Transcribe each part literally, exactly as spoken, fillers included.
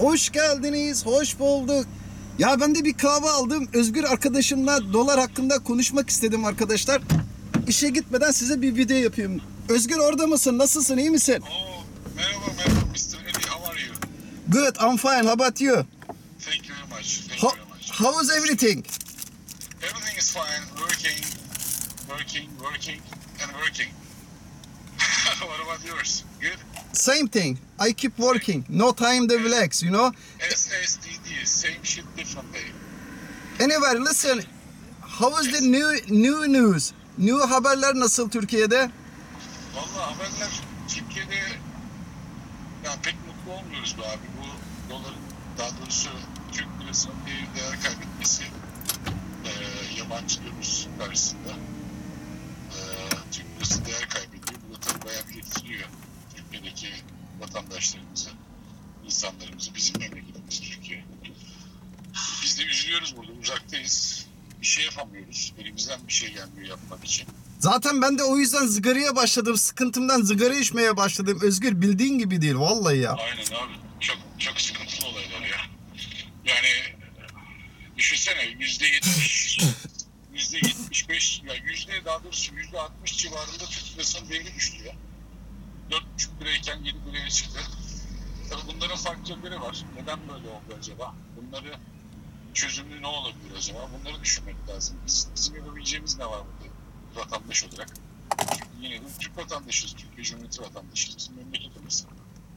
Hoş geldiniz, hoş bulduk. Ya ben de bir kahve aldım. Özgür arkadaşımla dolar hakkında konuşmak istedim arkadaşlar. İşe gitmeden size bir video yapayım. Özgür orada mısın? Nasılsın? İyi misin? Oh, merhaba, merhaba mister Eddie. How are you? Good, I'm fine. How about you? Thank you very much. Thank How, you very much. how is everything? Everything is fine. Working, working, working, and working. What about yours? Good? Same thing. I keep working. No time to relax, you know? S S D D, same shit, different day. Anyway, listen. How is the new new news? New haberler nasıl Türkiye'de? Vallahi haberler Türkiye'de yani pek mutlu olmuyoruz be abi. Bu doların, daha doğrusu Türk lirasının değer, değer kaybetmesi e, yabancı döviz karşısında e, Türk lirası değer kaybediyor. Bu da tabii bayağı bir etkiliyor Türkiye'deki vatandaşlarımızı, insanlarımızı, bizim memleketimiz Türkiye. Biz de üzülüyoruz burada, uzaktayız. Bir şey yapamıyoruz. Elimizden bir şey gelmiyor yapmak için. Zaten ben de o yüzden zıgaraya başladım. Sıkıntımdan zıgara içmeye başladım. Özgür bildiğin gibi değil vallahi ya. Aynen abi. Çok çok sıkıntılı olaylar ya. Yani düşünsene yüzde yetmiş, yüzde yetmiş beş, ya yüzde daha doğrusu yüzde altmış civarında Türk lirasının değeri düştü ya. Dört buçuk lirayken yedi liraya çıktı. Tabii bunların faktörleri var. Neden böyle oldu acaba? Bunları çözümü ne olabilir acaba? Bunları düşünmek lazım. Biz, bizim yapabileceğimiz ne var burada vatandaş olarak? Çünkü yine de Türk vatandaşıyız. Türkiye Cumhuriyeti vatandaşıyız. Bizim memleketimiz.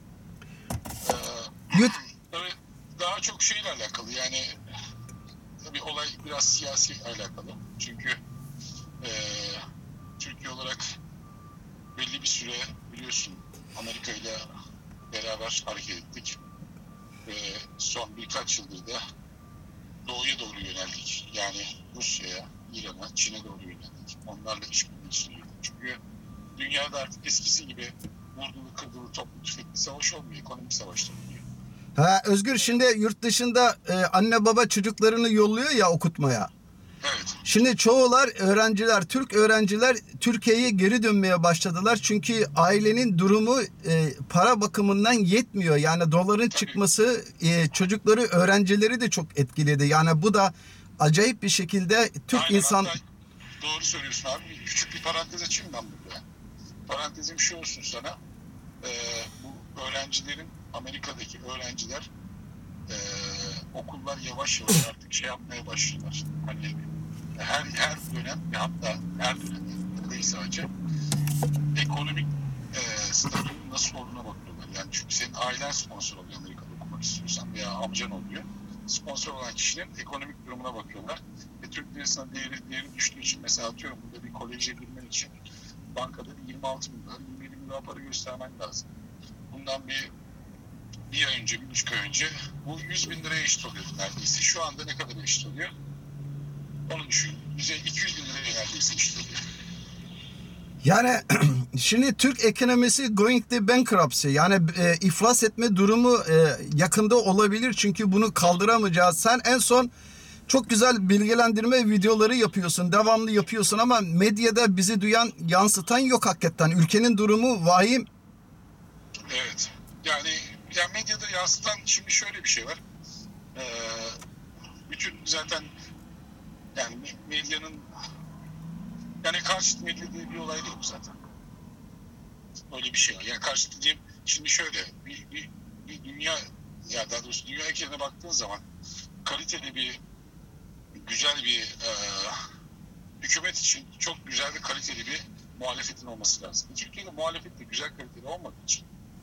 Ee, Yut. tabii daha çok şeyle alakalı. Yani tabii olay biraz siyasi alakalı. Çünkü e, Türkiye olarak belli bir süre biliyorsun Amerika ile beraber hareket ettik. Ve son birkaç yıldır da doğuya doğru yöneldik. Yani Rusya'ya, İran'a, Çin'e doğru yöneldik. Onlarla işbirliği içindeydik. Çünkü dünyada artık eskisi gibi vurdulu, kırdılı, toplu, tüfekli savaş olmuyor. Ekonomik savaşlar oluyor. Ha, Özgür şimdi yurt dışında e, anne baba çocuklarını yolluyor ya okutmaya. Evet. Şimdi çoğular öğrenciler, Türk öğrenciler Türkiye'ye geri dönmeye başladılar. Çünkü ailenin durumu e, para bakımından yetmiyor. Yani doların çıkması e, çocukları, öğrencileri de çok etkiledi. Yani bu da acayip bir şekilde Türk Aynen, insan... hatta doğru söylüyorsun abi. Küçük bir parantez açayım ben burada. Parantezim şu olsun sana. Ee, bu öğrencilerin, Amerika'daki öğrenciler e, okullar yavaş yavaş artık şey yapmaya başlıyorlar. Hani her her dönem, hatta her dönem değil sadece ekonomik e, statünün nasıl olduğuna bakıyorlar. Yani çünkü senin ailen sponsor oluyor Amerika'da okumak istiyorsan veya amcan oluyor. Sponsor olan kişinin ekonomik durumuna bakıyorlar. Ve Türk lirasının değeri, değeri düştüğü için mesela atıyorum burada bir koleje girmen için bankada bir yirmi altı bin lira, yirmi yedi bin lira para göstermen lazım. Bundan bir bir ay önce, bir buçuk ay önce bu yüz bin liraya eşit oluyordu neredeyse. Şu anda ne kadar eşit oluyor? Onu düşün. Bize iki yüz bin liraya neredeyse eşit oluyor. Yani şimdi Türk ekonomisi going to bankruptcy, yani e, iflas etme durumu e, yakında olabilir çünkü bunu kaldıramayacağız. Sen en son çok güzel bilgilendirme videoları yapıyorsun, devamlı yapıyorsun ama medyada bizi duyan, yansıtan yok hakikaten. Ülkenin durumu vahim. Evet. Yani ya medyada yansıtan şimdi şöyle bir şey var. Ee, bütün zaten yani medyanın yani karşıt medya diye bir olay da yok zaten. Öyle bir şey var. Yani karşıt dediğim şimdi şöyle bir, bir, bir dünya ya daha doğrusu dünya eksenine baktığın zaman kaliteli bir güzel bir e, hükümet için çok güzel ve kaliteli bir muhalefetin olması lazım. Türkiye'de muhalefet de güzel kaliteli olmadığı için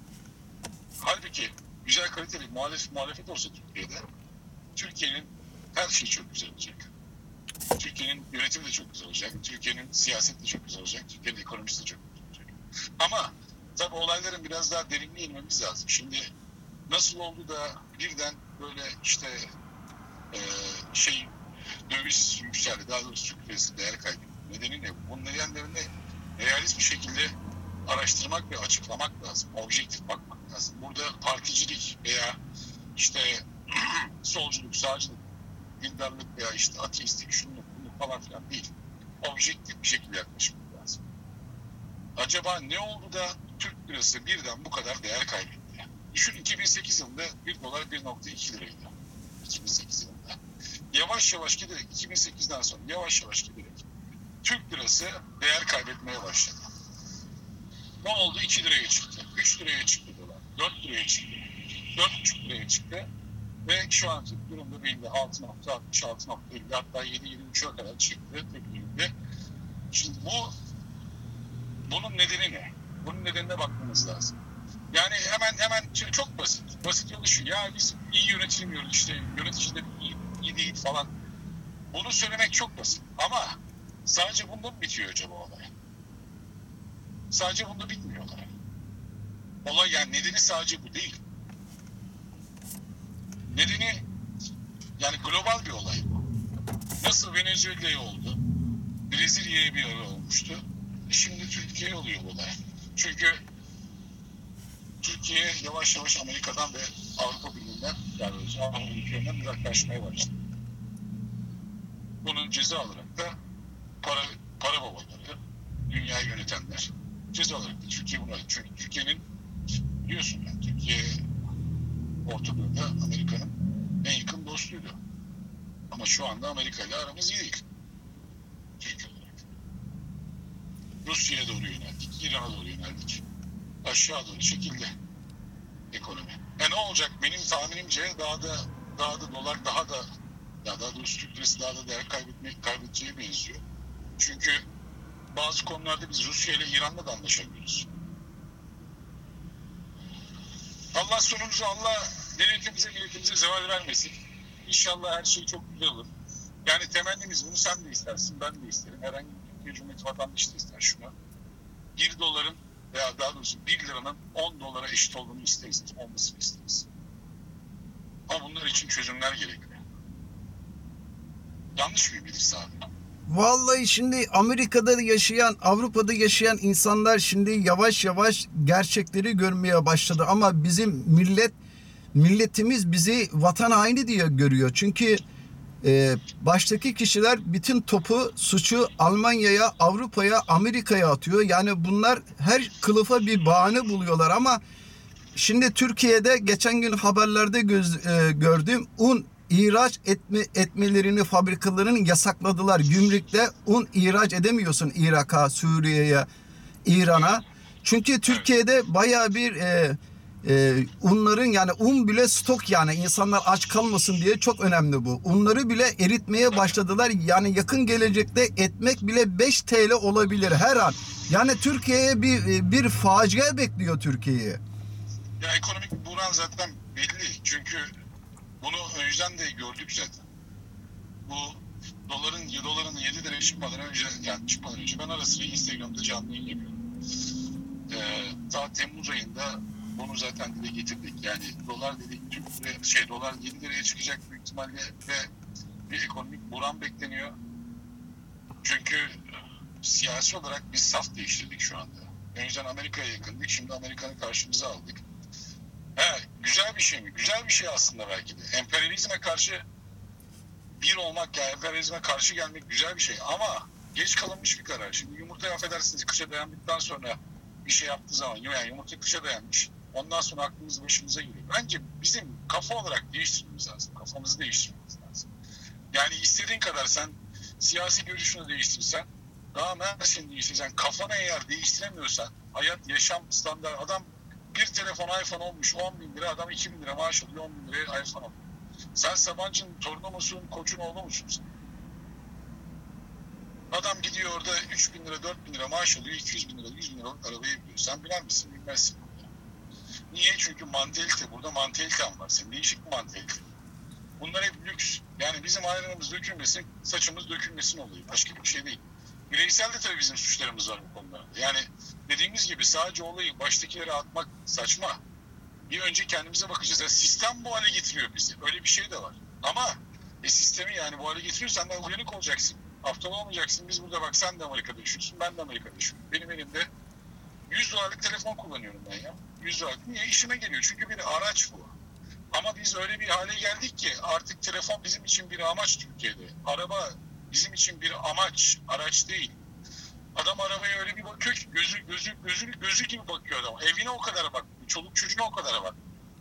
halbuki güzel kaliteli muhalefet, muhalefet olsa Türkiye'de Türkiye'nin her şeyi çok güzel olacak. Türkiye'nin yönetimi de çok güzel olacak. Türkiye'nin siyaseti de çok güzel olacak. Türkiye'nin ekonomisi de çok güzel olacak. Ama tabii olayların biraz daha derinliğe inmemiz lazım. Şimdi nasıl oldu da birden böyle işte e, şey döviz yükseldi. Daha doğrusu Türk lirası değer kaybetti. Nedeni ne? Bunun nedenlerini realist bir şekilde araştırmak ve açıklamak lazım. Objektif bakmak lazım. Burada particilik veya işte solculuk, sağcılık, dindarlık veya işte ateistlik, şunluk, bunluk falan filan değil. Objektif bir şekilde yaklaşmak lazım. Acaba ne oldu da Türk lirası birden bu kadar değer kaybetti? Düşün, iki bin sekiz yılında bir dolar bir nokta iki liraydı. iki bin sekiz yılında. Yavaş yavaş giderek, iki bin sekizden sonra yavaş yavaş giderek Türk lirası değer kaybetmeye başladı. Ne oldu? iki liraya çıktı. üç liraya çıktı dolar. dört liraya çıktı. dört buçuk liraya çıktı. Ve şu anki durumda belli altı nokta altmış, altı nokta elli, hatta yedi yedi buçuğa kadar çıktı tepkilerde. Şimdi bu bunun nedeni ne? Bunun nedenine bakmamız lazım. Yani hemen hemen çok basit. Basit yolu şu. Ya biz iyi yönetilmiyoruz, işte yöneticiler iyi, iyi değil falan. Bunu söylemek çok basit. Ama sadece bunda mı bitiyor acaba olay? Sadece bunda bitmiyorlar. Olay, yani nedeni sadece bu değil. Nedeni yani global bir olay bu. Nasıl Venezuela'ya oldu, Brezilya'ya bir ara olmuştu. Şimdi Türkiye oluyor bu olay. Çünkü Türkiye yavaş yavaş Amerika'dan ve Avrupa Birliği'nden, yani Avrupa ülkelerinden uzaklaşmaya başladı. Bunun ceza olarak da para, para babaları, dünyayı yönetenler ceza olarak da Türkiye bunu aldı. Çünkü Türkiye'nin, biliyorsun yani Türkiye Orta Doğu'da Amerika'nın en yakın dostuydu. Ama şu anda Amerika ile aramız iyi değil. Türkiye olarak. Rusya'ya doğru yöneldik, İran'a doğru yöneldik. Aşağı doğru çekildi ekonomi. E ne olacak? Benim tahminimce daha da daha da dolar daha da ya daha doğrusu Türk lirası daha da değer kaybetmek kaybedeceğe benziyor. Çünkü bazı konularda biz Rusya ile İran'la da anlaşamıyoruz. Allah sonumuzu, Allah devletimize, milletimize zeval vermesin. İnşallah her şey çok güzel olur. Yani temennimiz, bunu sen de istersin, ben de isterim. Herhangi bir Türkiye Cumhuriyeti vatandaşı da ister şunu. Bir doların veya daha doğrusu bir liranın on dolara eşit olduğunu isteriz, olmasını isteriz. Ama bunlar için çözümler gerekli. Yanlış mı bilirse abi? Vallahi şimdi Amerika'da yaşayan, Avrupa'da yaşayan insanlar şimdi yavaş yavaş gerçekleri görmeye başladı. Ama bizim millet, milletimiz bizi vatan haini diye görüyor. Çünkü e, baştaki kişiler bütün topu, suçu Almanya'ya, Avrupa'ya, Amerika'ya atıyor. Yani bunlar her kılıfa bir bahane buluyorlar ama şimdi Türkiye'de geçen gün haberlerde göz, e, gördüm, un ihraç etme, etmelerini fabrikaların yasakladılar. Gümrükte un ihraç edemiyorsun Irak'a, Suriye'ye, İran'a. Çünkü Türkiye'de bayağı bir e, e, unların, yani un bile stok, yani insanlar aç kalmasın diye çok önemli bu. Unları bile eritmeye başladılar. Yani yakın gelecekte ekmek bile beş TL olabilir her an. Yani Türkiye'ye bir bir facia bekliyor Türkiye'yi. Ya ekonomik buhran zaten belli. Çünkü bunu önceden de gördük zaten. Bu doların doların yedi liraya çıkmadan önce, yani çıkmadan önce ben ara sıra Instagram'da canlı yayın yapıyorum. Ee, daha Temmuz ayında bunu zaten dile getirdik. Yani dolar dedik, Türk şey dolar yedi liraya çıkacak büyük ihtimalle ve bir ekonomik buhran bekleniyor. Çünkü siyasi olarak biz saf değiştirdik şu anda. Önceden Amerika'ya yakındık, şimdi Amerika'nın karşımıza aldık. He, güzel bir şey mi? Güzel bir şey aslında belki de. Emperyalizme karşı bir olmak, ya emperyalizme karşı gelmek güzel bir şey ama geç kalınmış bir karar. Şimdi yumurtayı affedersiniz kışa dayandıktan sonra bir şey yaptığı zaman, yani yumurta kışa dayanmış. Ondan sonra aklımız başımıza geliyor. Bence bizim kafa olarak değiştirmemiz lazım. Kafamızı değiştirmemiz lazım. Yani istediğin kadar sen siyasi görüşünü değiştirsen, daha Mersin'i değiştirsen, kafanı eğer değiştiremiyorsan, hayat, yaşam standart, adam bir telefon iPhone olmuş on bin lira, adam iki bin lira maaş alıyor, on bin liraya iPhone alıyor. Sen Sabancı'nın torunu musun, Koç'un oğlu musun sen? Adam gidiyor orada üç bin lira, dört bin lira maaş alıyor, iki yüz bin lira, yüz bin lira arabayı biliyor. Sen bilir misin, bilmezsin. Niye? Çünkü mantalite, burada mantaliten var. Senin değişik bir mantalite. Bunlar hep lüks. Yani bizim ayranımız dökülmesin, saçımız dökülmesin oluyor. Başka bir şey değil. Bireysel de tabii bizim suçlarımız var bu konularda. Yani dediğimiz gibi sadece olayı baştakilere atmak saçma. Bir önce kendimize bakacağız. Yani sistem bu hale getiriyor bizi. Öyle bir şey de var. Ama e, sistemi yani bu hale getiriyorsan da uyanık olacaksın. Aptal olmayacaksın. Biz burada bak, sen de Amerika'da yaşıyorsun, ben de Amerika'da yaşıyorum. Benim elimde yüz dolarlık telefon kullanıyorum ben ya. yüz dolarlık. Niye? İşime geliyor. Çünkü bir araç bu. Ama biz öyle bir hale geldik ki artık telefon bizim için bir amaç Türkiye'de. Araba bizim için bir amaç, araç değil. Adam arabaya öyle bir bakıyor ki gözü gözü gözü gözü gibi bakıyor adam. Evine o kadar bak, çoluk çocuğuna o kadar bak.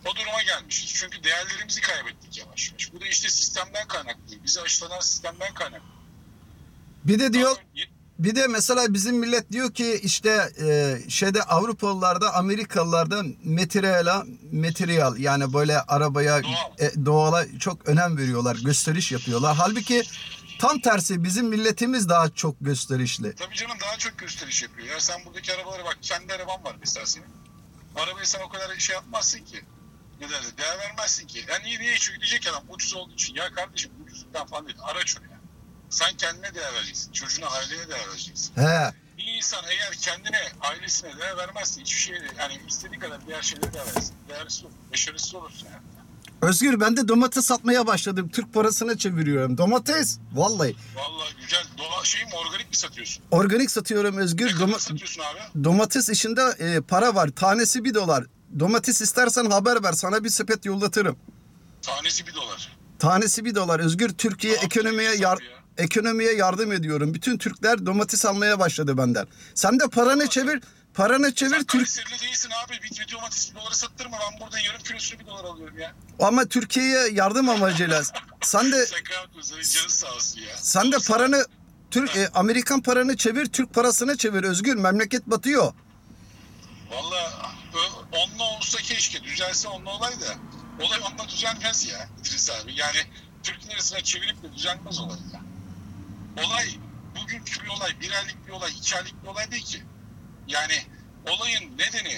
o duruma gelmişiz. Çünkü değerlerimizi kaybettik yavaş yavaş. Bu da işte sistemden kaynaklı. Bizi aşılanan sistemden kaynaklı. Bir de diyor Ama bir de mesela bizim millet diyor ki işte e, şeyde Avrupalılarda, Amerikalılarda materyala, materyal yani böyle arabaya, Doğal. e, doğala çok önem veriyorlar, gösteriş yapıyorlar. Halbuki tam tersi bizim milletimiz daha çok gösterişli. Tabii canım, daha çok gösteriş yapıyor. Ya sen buradaki arabalara bak, kendi araban var mesela senin. Arabayı sen o kadar şey yapmazsın ki. Ne derler, değer vermezsin ki. Yani niye, niye çünkü diyecek adam ucuz olduğu için. Ya kardeşim ucuzluktan falan değil, araç o ya. Sen kendine değer vereceksin, çocuğuna, ailene değer vereceksin. He. Bir insan eğer kendine, ailesine değer vermezse hiçbir şeye, yani istediği kadar diğer şeylere değer versin. Değersiz olur, başarısız olursun yani. Özgür, ben de domates satmaya başladım. Türk parasına çeviriyorum. Domates. Vallahi. Vallahi güzel. Doğa, şey mi, organik mi satıyorsun? Organik satıyorum Özgür. Ne kadar Doma- satıyorsun abi? domates işinde e, para var. Tanesi bir dolar. Domates istersen haber ver. Sana bir sepet yollatırım. Tanesi bir dolar. Tanesi bir dolar. Özgür, Türkiye Ne ekonomiye yaptın yar ya? ekonomiye yardım ediyorum. Bütün Türkler domates almaya başladı benden. Sen de paranı çevir. Paranı çevir Sen Türk. Kayserili değilsin abi. Bir, bir domates bir dolara sattırma. Ben burada yarım kilosunu bir dolar alıyorum ya. Ama Türkiye'ye yardım amacıyla. Sen de Şaka yapmıyorsun. Canın sağ olsun ya. sen de paranı Türk e, Amerikan paranı çevir, Türk parasına çevir Özgür. Memleket batıyor. Valla onunla olsa keşke. Düzelse onunla olay da. Olay onunla düzelmez ya İdris abi. Yani Türk lirasına çevirip de düzelmez olay ya. Olay bugünkü bir olay. Bir aylık bir olay. iki aylık bir olay değil ki. Yani olayın nedeni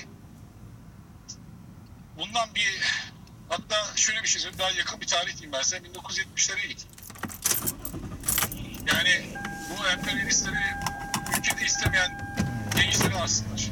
bundan bir, hatta şöyle bir şey söyleyeyim, daha yakın bir tarih diyeyim ben size, bin dokuz yüz yetmişlere git. Yani bu emperyalistleri ülkede istemeyen gençleri aslında.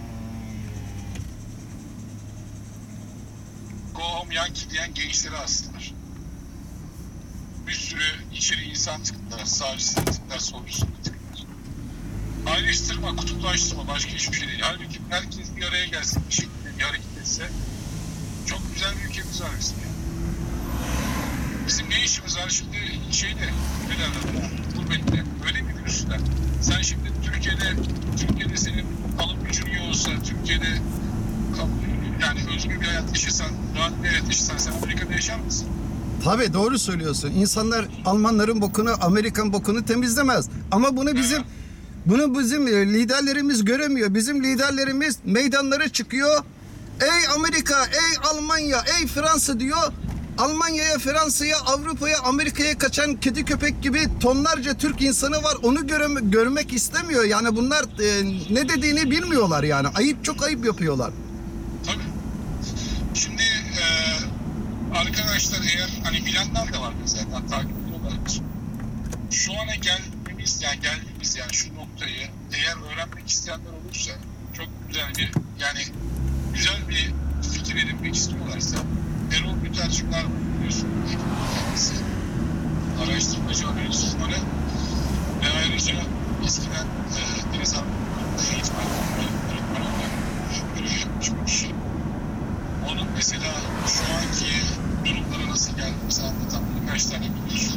Go home Yankee diyen gençleri astılar. Bir sürü içeri insan tıktılar, sağcısı tıktılar, solcusu tıktılar. Ayrıştırma, kutuplaştırma, başka hiçbir şey değil. Halbuki herkes bir araya gelsin, bir şekilde bir hareket etse çok güzel bir ülkemiz var bizim ya. Bizim ne işimiz var şimdi şeyde, ne derler buna, gurbette, öyle bir virüsler. Sen şimdi Türkiye'de, Türkiye'de senin alım gücün iyi olsa, Türkiye'de yani özgür bir hayat yaşasan, rahat bir hayat yaşasan, sen Amerika'da yaşar mısın? Tabii doğru söylüyorsun. İnsanlar Almanların bokunu, Amerikan bokunu temizlemez. Ama bunu bizim bunu bizim liderlerimiz göremiyor. Bizim liderlerimiz meydanlara çıkıyor. Ey Amerika, ey Almanya, ey Fransa diyor. Almanya'ya, Fransa'ya, Avrupa'ya, Amerika'ya kaçan kedi köpek gibi tonlarca Türk insanı var. Onu göre, görmek istemiyor. Yani bunlar e, ne dediğini bilmiyorlar yani. Ayıp, çok ayıp yapıyorlar. Tabii. Şimdi e, arkadaşlar, eğer hani bilenler de var zaten, takip ediyorlardır. Şu ana geldiğimiz, yani geldiğimiz yani şu noktayı eğer öğrenmek isteyenler olursa, çok güzel bir, yani güzel bir fikir edinmek istiyorlarsa, Erol Bütercikler var, biliyorsun, kendisi araştırmacı, analiz uzmanı ve ayrıca eskiden e, Deniz Harbi'nin eğitmen öğretmen olarak görev yapmış bir kişi. Onun mesela şu anki durumlara nasıl geldiğimizi anlatan birkaç tane biliyorsun.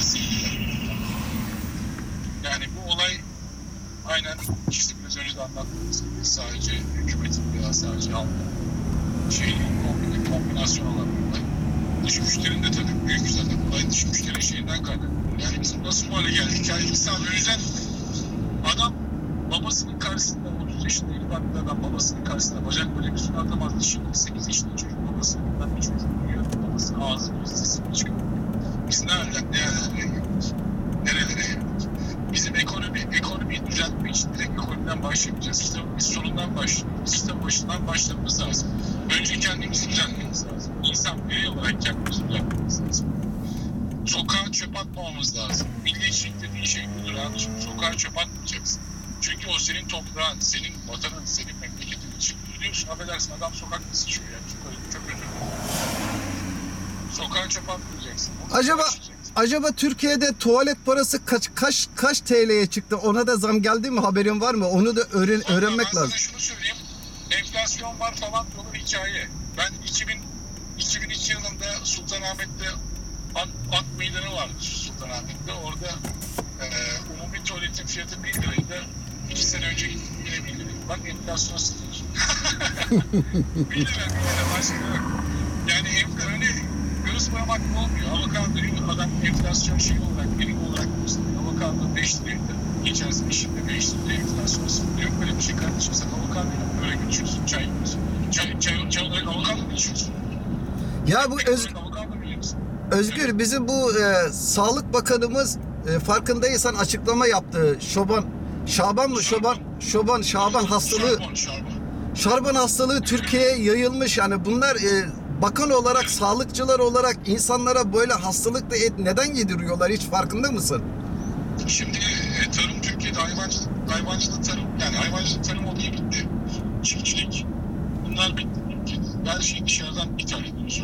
Yani bu olay aynen işte biraz önce de anlattığımız gibi sadece hükümetin veya sadece halkın şeyin kombinasyon olan bir olay. Dış güçlerin de tabii büyük zaten olay dış güçlerin şeyinden kaynaklı. Yani bizim nasıl bu hale geldik? Yani insan özel adam babasının karşısında, otuz yaşında İlvan'da adam babasının karşısında bacak böyle bir sürü atamazdı. Şimdi sekiz yaşında çocuk babasının bir çocuk duyuyor. Babasının ağzını sesini çıkarıyor. Biz nereden nerelere geldik? Nerelere geldik? Bizim ekonomi, ekonomiyi düzeltmek için direkt ekonomiden başlamayacağız. İşte biz sorundan başlıyoruz. İşte başından başlamamız lazım. Önce kendimizi düzeltmemiz lazım. İnsan birey olarak kendimizi düzeltmemiz lazım. Sokağa çöp atmamamız lazım. Milliyetçilik dediğin şey budur anlaşım. Sokağa çöp atmayacaksın. Çünkü o senin toprağın, senin vatanın, senin memleketin için. Biliyorsun, affedersin, adam sokakta sıçıyor ya. Çok, çok özür dilerim. Sokağa çöp atmayacaksın. Onu Acaba başlayacaksın. acaba Türkiye'de tuvalet parası kaç kaç kaç T L'ye çıktı? Ona da zam geldi mi? Haberin var mı? Onu da öğren, Vallahi öğrenmek ben lazım. sana şunu söyleyeyim. Enflasyon var falan diyorlar, hikaye. Ben iki bin, iki bin iki yılında Sultanahmet'te At, at meydanı vardı Sultanahmet'te. Orada e, umumi tuvaletin fiyatı bir liraydı. İki sene önce gittim yine bir liraydı. Bak enflasyon sıfır. bir lira, bir lira başka yok. enfla, öyle göğüs boyamak olmuyor. Avokadoyu adam enflasyon şeyi olarak, birim olarak gösteriyor. Avokado beş liraydı. Geçen sene şimdi beş liraya enflasyon sıfır. Yok böyle bir şey kardeşim. Sen avokadoyla böyle geçiyorsun. Çay yiyorsun. Çay, çay, çay olarak avokado mu içiyorsun? Ya bu öz, Avokado mu yiyorsun? Özgür bizim bu e, Sağlık Bakanımız e, farkındaysan açıklama yaptı. Şoban Şaban mı? Şoban Şoban Şaban hastalığı Şarbon, şarbon. Şarban hastalığı Türkiye'ye yayılmış. Yani bunlar e, bakan olarak, sağlıkçılar olarak insanlara böyle hastalıklı et neden yediriyorlar, hiç farkında mısın? Şimdi e, tarım Türkiye'de hayvancılık, hayvancılık tarım, yani hayvancılık tarım olayı bitti. Çiftçilik, bunlar bitti. Her şeyi dışarıdan ithal ediyorsun.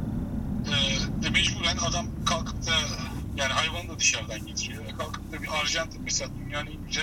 E, de mecburen adam kalkıp da, yani hayvanı da dışarıdan getiriyor. E, kalkıp da bir Arjantin mesela dünyanın en güzel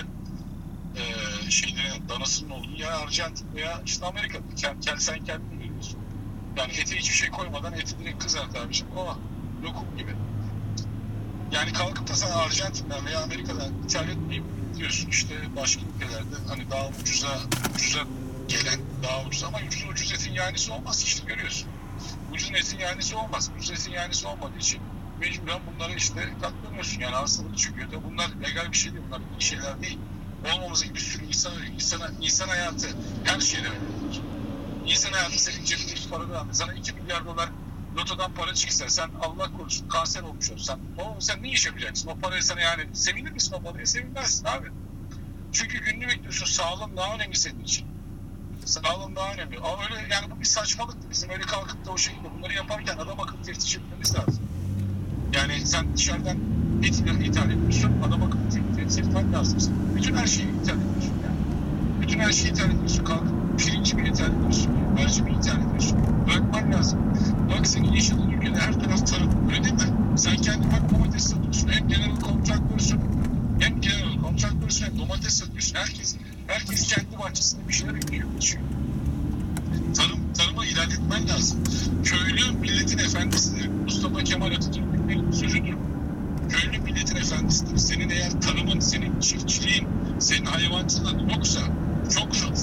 e, şeylerin, danasının olduğu ya Arjantin veya işte Amerika'da. Kend, kend, sen kendin biliyorsun. Yani ete hiçbir şey koymadan eti direkt kızart abiciğim. O lokum gibi. Yani kalkıp da sen Arjantin'den veya Amerika'dan ithal etmeyip diyorsun işte başka ülkelerde hani daha ucuza ucuza gelen, daha ucuz ama ucuz ucuz etin yanisi olmaz işte, görüyorsun. Ucuz etin yanisi olmaz. Ucuz etin yanisi olmadığı için mecburen bunlara işte katlanıyorsun. Yani hastalık çıkıyor da bunlar legal bir şey değil. Bunlar iyi şeyler değil. Olmamız gibi bir sürü insan, insan, insan hayatı her şeyden önemlidir. İnsan hayatı senin cebindeki paradan. Sana iki milyar dolar lotodan para çıksa, sen Allah korusun kanser olmuş olsan, o sen ne iş yapacaksın? O parayı sana, yani sevinir misin o paraya? Sevinmezsin abi. Çünkü gününü bekliyorsun. Sağlığın daha önemli senin için. Sağlığın daha önemli. Ama öyle, yani bu bir saçmalıktı. Bizim öyle kalkıp da o şekilde bunları yaparken adam akıllı teftiş etmemiz lazım. Yani sen dışarıdan et ithal ediyorsun, adam akıllı teftiş etmen lazım. Bütün her şeyi ithal ediyorsun yani. Bütün her şeyi ithal ediyorsun. Kalkıp pirinci bir ithal ediyorsun. Merci bir ithal ediyorsun. Bırakman lazım. Bak senin yaşadığın ülkede her taraf tarım. Öyle değil mi? Sen kendi bak domates satıyorsun. Hem genel kontraktörsün. Hem genel kontraktörsün hem domates satıyorsun. Herkes herkes kendi bahçesinde bir şeyler ekiyor. Biçiyor. Tarım, tarıma ilerletmen lazım. Köylü milletin efendisidir. Mustafa Kemal Atatürk'ün sözüdür. Köylü milletin efendisidir. Senin eğer tarımın, senin çiftçiliğin, senin hayvancılığın yoksa çok zor.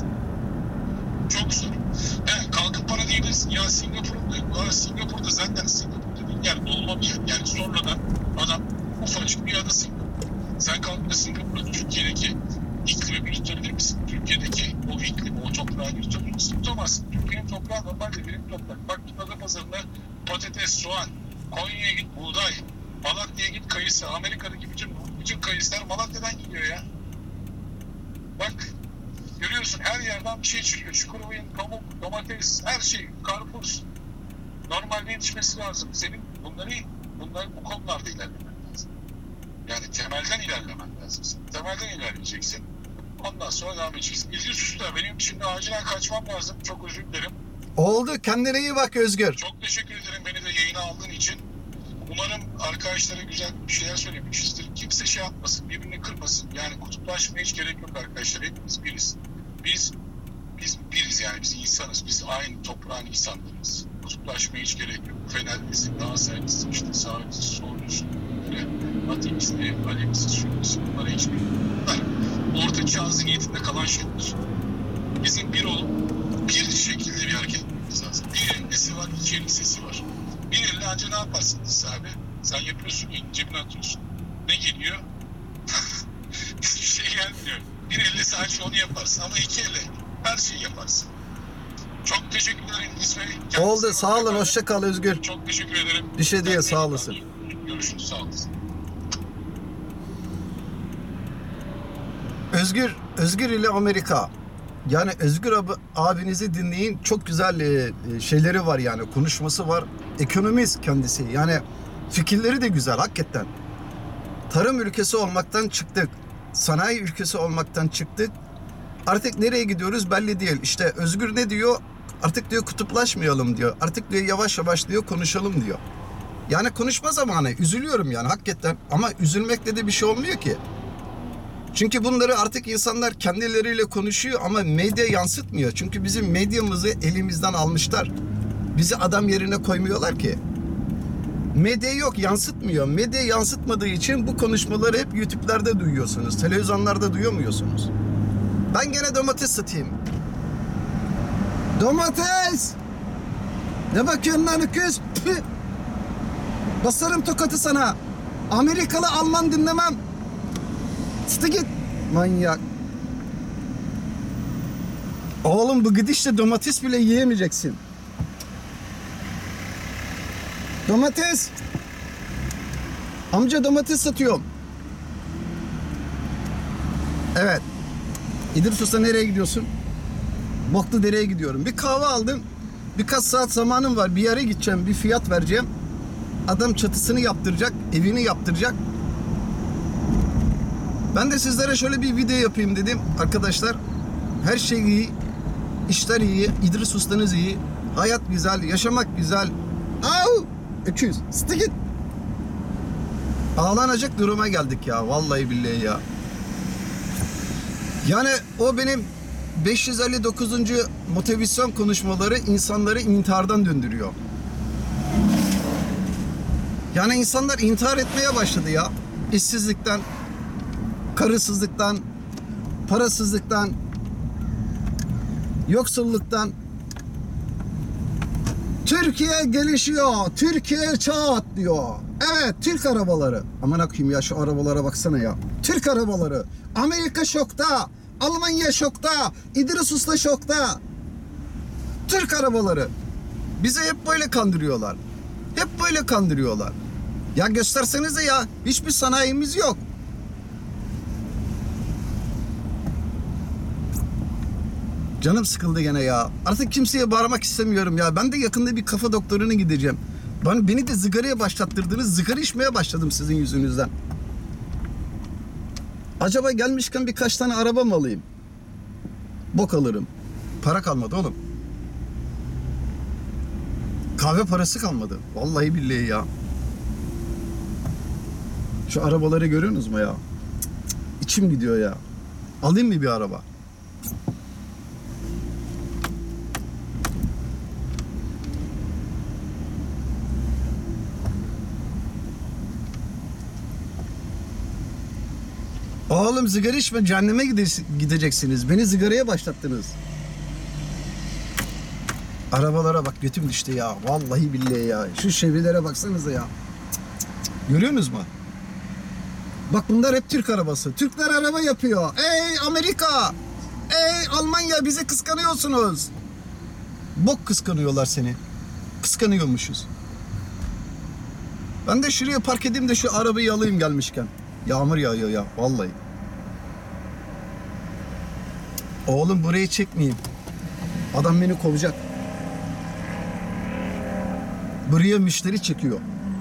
Çok zor. He, kalkıp bana diyebilirsin ya Singapur'da yok. Ya Singapur'da zaten Singapur dediğin yer dolma bir yer. Yani sonradan adam ufacık bir ada Singapur. Sen kalkıp da Singapur'da Türkiye'deki iklimi bir tutabilir misin? Türkiye'deki o iklimi, o toprağı bir tutabilir misin? Tutamazsın. Türkiye'nin toprağı normalde benim toprak. Bak git Adapazarı'nda patates, soğan, Konya'ya git buğday, Malatya'ya git kayısı. Amerika'daki bütün bütün kayısılar Malatya'dan gidiyor ya. Bak görüyorsun her yerden bir şey çıkıyor. Çukurova'nın pamuk, domates, her şey, karpuz. Normalde yetişmesi lazım. Senin bunları, bunlar bu konularda ilerlemen lazım. Yani temelden ilerlemen lazım. Temelden ilerleyeceksin. Ondan sonra devam edeceksin. İlginç Usta, benim şimdi acilen kaçmam lazım. Çok özür dilerim. Oldu. Kendine iyi bak Özgür. Çok teşekkür ederim beni de yayına aldığın için. Umarım arkadaşlara güzel bir şeyler söylemişizdir. Kimse şey yapmasın, birbirini kırmasın. Yani kutuplaşmaya hiç gerek yok arkadaşlar. Hepimiz biriz. Biz biz biriz yani, biz insanız. Biz aynı toprağın insanlarıyız. Kutuplaşmaya hiç gerek yok. Fenerlisi, Galatasaraylisi, işte sağcısı, solcusu, böyle ateistli, Alevisi, şunusu, bunlara hiçbir bunlar orta çağ zihniyetinde kalan şeyler. Bizim bir olup bir şekilde bir hareket etmemiz lazım. Bir elin nesi var, iki elin sesi var. Bir elle anca ne yaparsınız abi? Sen yapıyorsun ya, cebine atıyorsun. Ne geliyor? Hiçbir şey gelmiyor. Bir elle sadece onu yaparsın ama iki elle her şeyi yaparsın. Çok teşekkür ederim İsmail. Oldu. Sağ olun. Hoşça kal Özgür. Çok teşekkür ederim. Bir şey değil. Sağ olasın. Görüşürüz. Sağ olasın. Özgür, Özgür ile Amerika. Yani Özgür abi, abinizi dinleyin. Çok güzel e, şeyleri var yani. Konuşması var. Ekonomist kendisi. Yani fikirleri de güzel hakikaten. Tarım ülkesi olmaktan çıktık. Sanayi ülkesi olmaktan çıktık. Artık nereye gidiyoruz belli değil. İşte Özgür ne diyor? Artık diyor kutuplaşmayalım diyor. Artık diyor yavaş yavaş diyor konuşalım diyor. Yani konuşma zamanı. Üzülüyorum yani hakikaten. Ama üzülmekle de bir şey olmuyor ki. Çünkü bunları artık insanlar kendileriyle konuşuyor ama medya yansıtmıyor. Çünkü bizim medyamızı elimizden almışlar. Bizi adam yerine koymuyorlar ki. Medya yok, yansıtmıyor. Medya yansıtmadığı için bu konuşmaları hep YouTube'larda duyuyorsunuz. Televizyonlarda duyamıyorsunuz. Ben gene domates satayım. Domates! Ne bakıyorsun lan öküz? Püh! Basarım tokatı sana. Amerikalı Alman dinlemem. Sıtı git. Manyak. Oğlum bu gidişle domates bile yiyemeyeceksin. Domates. Amca domates satıyorum. Evet. İdris Usta nereye gidiyorsun? Boklu Dere'ye gidiyorum. Bir kahve aldım. Birkaç saat zamanım var. Bir yere gideceğim. Bir fiyat vereceğim. Adam çatısını yaptıracak. Evini yaptıracak. Ben de sizlere şöyle bir video yapayım dedim. Arkadaşlar her şey iyi. İşler iyi. İdris Usta'nız iyi. Hayat güzel. Yaşamak güzel. Au! öküz. Sıtı git. Ağlanacak duruma geldik ya. Vallahi billahi ya. Yani o benim beş yüz elli dokuzuncu motivasyon konuşmaları insanları intihardan döndürüyor. Yani insanlar intihar etmeye başladı ya. İşsizlikten, karısızlıktan, parasızlıktan, yoksulluktan. Türkiye gelişiyor. Türkiye çağ atlıyor. Evet, Türk arabaları. Aman akıyım ya, şu arabalara baksana ya. Türk arabaları. Amerika şokta. Almanya şokta. İdris Usta şokta. Türk arabaları. Bizi hep böyle kandırıyorlar. Hep böyle kandırıyorlar. Ya göstersenize ya. Hiçbir sanayimiz yok. Canım sıkıldı gene ya. Artık kimseye bağırmak istemiyorum ya. Ben de yakında bir kafa doktoruna gideceğim. Ben, beni de zigaraya başlattırdınız. Sigara içmeye başladım sizin yüzünüzden. Acaba gelmişken birkaç tane araba mı alayım? Bok alırım. Para kalmadı oğlum. Kahve parası kalmadı. Vallahi billahi ya. Şu arabaları görüyorsunuz mu ya? Cık cık, İçim gidiyor ya. Alayım mı bir araba? Oğlum sigara içme, cehenneme gideceksiniz. Beni sigaraya başlattınız. Arabalara bak, götüm düştü ya. Vallahi billahi ya. Şu Chevy'lere baksanıza ya. Cık cık cık. Görüyorsunuz mu? Bak bunlar hep Türk arabası. Türkler araba yapıyor. Ey Amerika! Ey Almanya, bizi kıskanıyorsunuz. Bok kıskanıyorlar seni. Kıskanıyormuşuz. Ben de şuraya park edeyim de şu arabayı alayım gelmişken. Yağmur yağıyor ya vallahi. Oğlum burayı çekmeyeyim. Adam beni kovacak. Buraya müşteri çekiyor.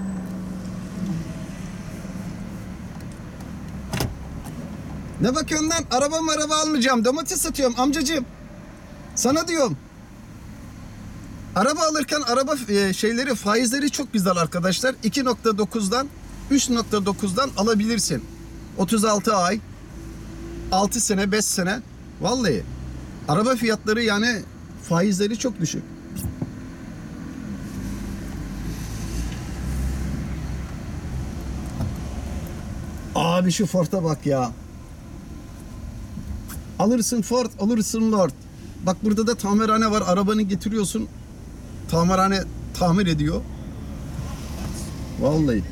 Ne bakıyorsun lan? Araba mı araba almayacağım. Domates satıyorum amcacığım. Sana diyorum. Araba alırken araba şeyleri, faizleri çok güzel arkadaşlar. iki nokta dokuzdan üç nokta dokuzdan alabilirsin. otuz altı ay, altı sene, beş sene. Vallahi araba fiyatları, yani faizleri çok düşük. Abi şu Ford'a bak ya. Alırsın Ford, alırsın Lord. Bak burada da tamirhane var. Arabanı getiriyorsun. Tamirhane tamir ediyor. Vallahi.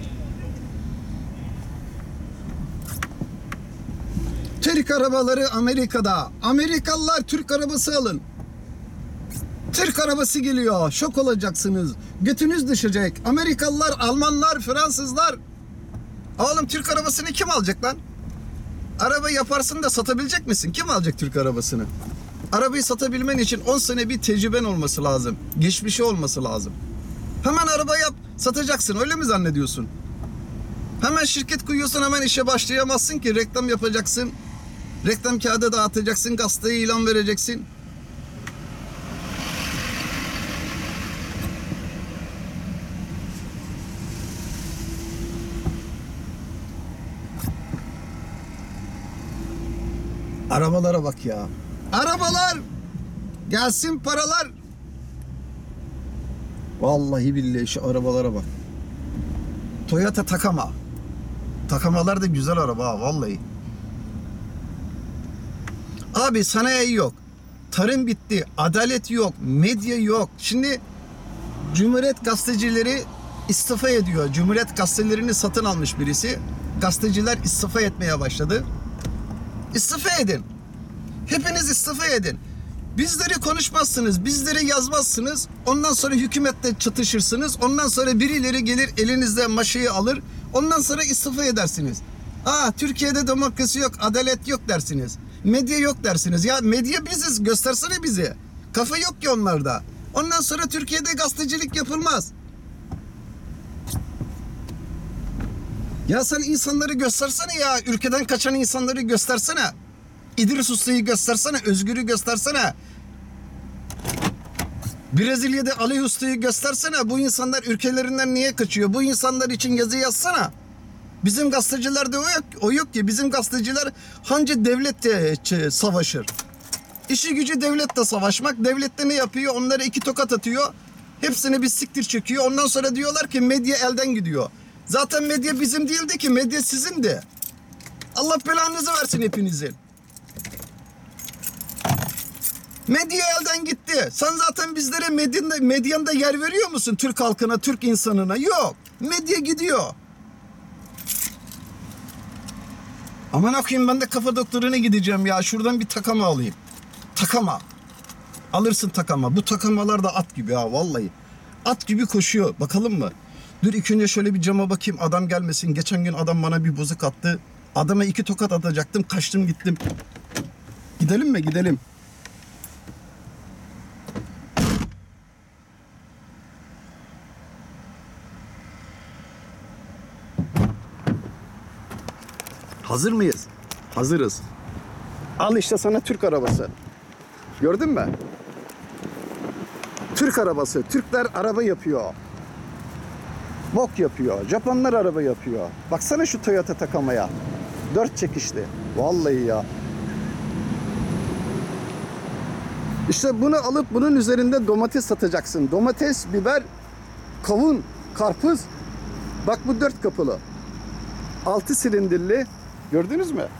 Türk arabaları Amerika'da. Amerikalılar Türk arabası alın. Türk arabası geliyor. Şok olacaksınız. Götünüz düşecek. Amerikalılar, Almanlar, Fransızlar. Oğlum Türk arabasını kim alacak lan? Araba yaparsın da satabilecek misin? Kim alacak Türk arabasını? Arabayı satabilmen için on sene bir tecrüben olması lazım. Geçmişi olması lazım. Hemen araba yap, satacaksın. Öyle mi zannediyorsun? Hemen şirket kuruyorsun, hemen işe başlayamazsın ki. Reklam yapacaksın. Reklam kağıdı dağıtacaksın. Gazeteye ilan vereceksin. Arabalara bak ya. Arabalar! Gelsin paralar! Vallahi billahi şu arabalara bak. Toyota Takama. Takamalar da güzel araba ha, vallahi. Abi sanayi yok. Tarım bitti. Adalet yok. Medya yok. Şimdi Cumhuriyet gazetecileri istifa ediyor. Cumhuriyet gazetelerini satın almış birisi. Gazeteciler istifa etmeye başladı. İstifa edin. Hepiniz istifa edin. Bizleri konuşmazsınız, bizleri yazmazsınız. Ondan sonra hükümetle çatışırsınız. Ondan sonra birileri gelir elinizde maşayı alır. Ondan sonra istifa edersiniz. Aa, Türkiye'de demokrasi yok, adalet yok dersiniz. Medya yok dersiniz. Ya medya biziz, göstersene bizi. Kafa yok ki onlarda. Ondan sonra Türkiye'de gazetecilik yapılmaz. Ya sen insanları göstersene ya. Ülkeden kaçan insanları göstersene. İdris Usta'yı göstersene. Özgür'ü göstersene. Brezilya'da Ali Usta'yı göstersene. Bu insanlar ülkelerinden niye kaçıyor? Bu insanlar için yazı yazsana. Bizim gazetecilerde o yok, o yok ki. Bizim gazeteciler hangi devlette savaşır? İşi gücü devletle savaşmak. Devlette ne yapıyor? Onlara iki tokat atıyor. Hepsini bir siktir çekiyor. Ondan sonra diyorlar ki medya elden gidiyor. Zaten medya bizim değildi ki. Medya sizindi. Allah belanızı versin hepinizin. Medya elden gitti. Sen zaten bizlere medyanda, medyanda yer veriyor musun? Türk halkına, Türk insanına? Yok. Medya gidiyor. Aman akıyım, ben de kafa doktoruna gideceğim ya. Şuradan bir takama alayım. Takama. Alırsın takama. Bu takamalar da at gibi ha vallahi. At gibi koşuyor. Bakalım mı? Dur ilk önce şöyle bir cama bakayım. Adam gelmesin. Geçen gün adam bana bir bozuk attı. Adama iki tokat atacaktım. Kaçtım gittim. Gidelim mi? Gidelim. Hazır mıyız? Hazırız. Al işte sana Türk arabası. Gördün mü? Türk arabası. Türkler araba yapıyor. Bok yapıyor. Japonlar araba yapıyor. Baksana şu Toyota Takama'ya. Dört çekişli. Vallahi ya. İşte bunu alıp bunun üzerinde domates satacaksın. Domates, biber, kavun, karpuz. Bak bu dört kapılı. Altı silindirli. Gördünüz mü?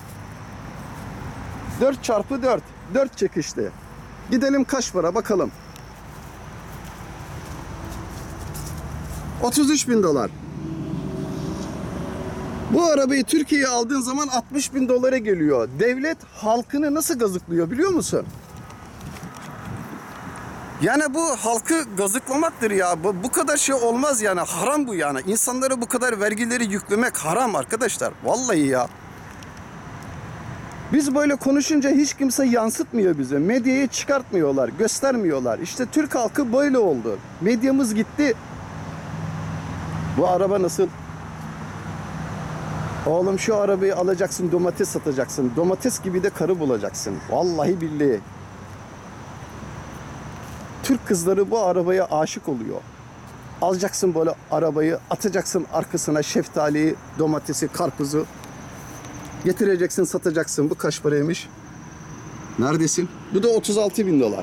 dört çarpı dört. dört çekişli. Gidelim kaç para bakalım. otuz üç bin dolar. Bu arabayı Türkiye'ye aldığın zaman altmış bin dolara geliyor. Devlet halkını nasıl gazıklıyor biliyor musun? Yani bu halkı gazıklamaktır ya. Bu, bu kadar şey olmaz yani. Haram bu yani. İnsanlara bu kadar vergileri yüklemek haram arkadaşlar. Vallahi ya. Biz böyle konuşunca hiç kimse yansıtmıyor bize. Medyayı çıkartmıyorlar, göstermiyorlar. İşte Türk halkı böyle oldu. Medyamız gitti. Bu araba nasıl? Oğlum şu arabayı alacaksın, domates satacaksın. Domates gibi de karı bulacaksın. Vallahi billahi. Türk kızları bu arabaya aşık oluyor. Alacaksın böyle arabayı, atacaksın arkasına şeftaliyi, domatesi, karpuzu. Getireceksin, satacaksın. Bu kaç paraymış? Neredesin? Bu da otuz altı bin dolar.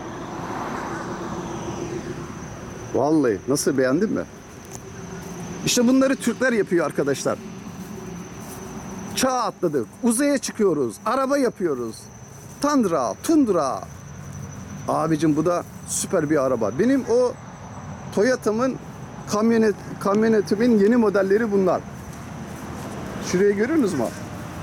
Vallahi nasıl, beğendin mi? İşte bunları Türkler yapıyor arkadaşlar. Çağ atladık. Uzaya çıkıyoruz. Araba yapıyoruz. Tundra, Tundra. Abicim bu da süper bir araba. Benim o Toyota'mın kamyonet, kamyonetimin yeni modelleri bunlar. Şurayı görüyorsunuz mu?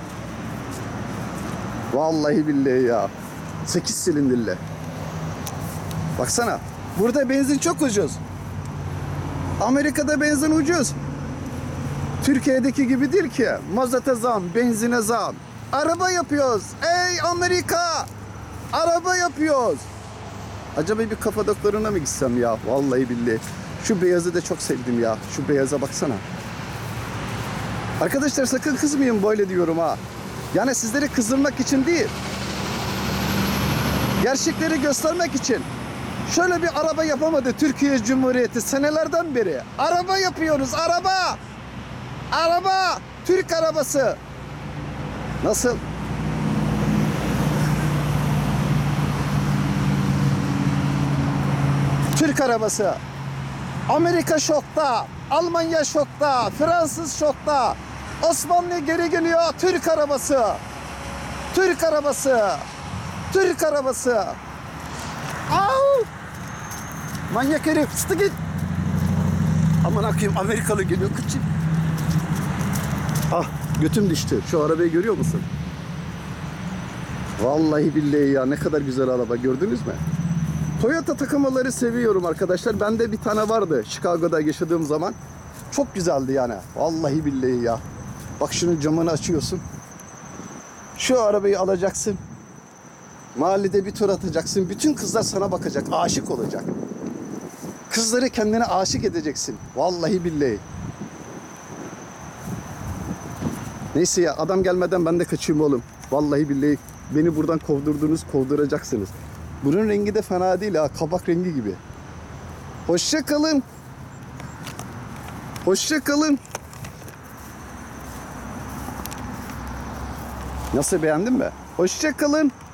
Vallahi billahi ya. sekiz silindirli. Baksana. Burada benzin çok ucuz. Amerika'da benzin ucuz. Türkiye'deki gibi değil ki. Mazota zam, benzine zam. Araba yapıyoruz. Ey Amerika! Araba yapıyoruz. Acaba bir kafa doktoruna mı gitsem ya? Vallahi billahi. Şu beyazı da çok sevdim ya. Şu beyaza baksana. Arkadaşlar sakın kızmayın böyle diyorum ha. Yani sizleri kızdırmak için değil. Gerçekleri göstermek için. Şöyle bir araba yapamadı Türkiye Cumhuriyeti senelerden beri. Araba yapıyoruz, araba. Araba, Türk arabası. Nasıl? Türk arabası. Amerika şokta, Almanya şokta, Fransız şokta. Osmanlı geri geliyor, Türk arabası. Türk arabası. Türk arabası. Au! Manyak herif, sıtı git. Aman akıyım, Amerikalı geliyor kıçım. Ah, götüm düştü. Şu arabayı görüyor musun? Vallahi billahi ya, ne kadar güzel araba, gördünüz mü? Toyota takamaları seviyorum arkadaşlar. Bende bir tane vardı Chicago'da yaşadığım zaman. Çok güzeldi yani. Vallahi billahi ya. Bak şunun camını açıyorsun. Şu arabayı alacaksın. Mahallede bir tur atacaksın. Bütün kızlar sana bakacak. Aşık olacak. Kızları kendine aşık edeceksin. Vallahi billahi. Neyse ya, adam gelmeden ben de kaçayım oğlum. Vallahi billahi beni buradan kovdurdunuz, kovduracaksınız. Bunun rengi de fena değil ha. Kabak rengi gibi. Hoşça kalın. Hoşça kalın. Nasıl, beğendin mi? Hoşça kalın.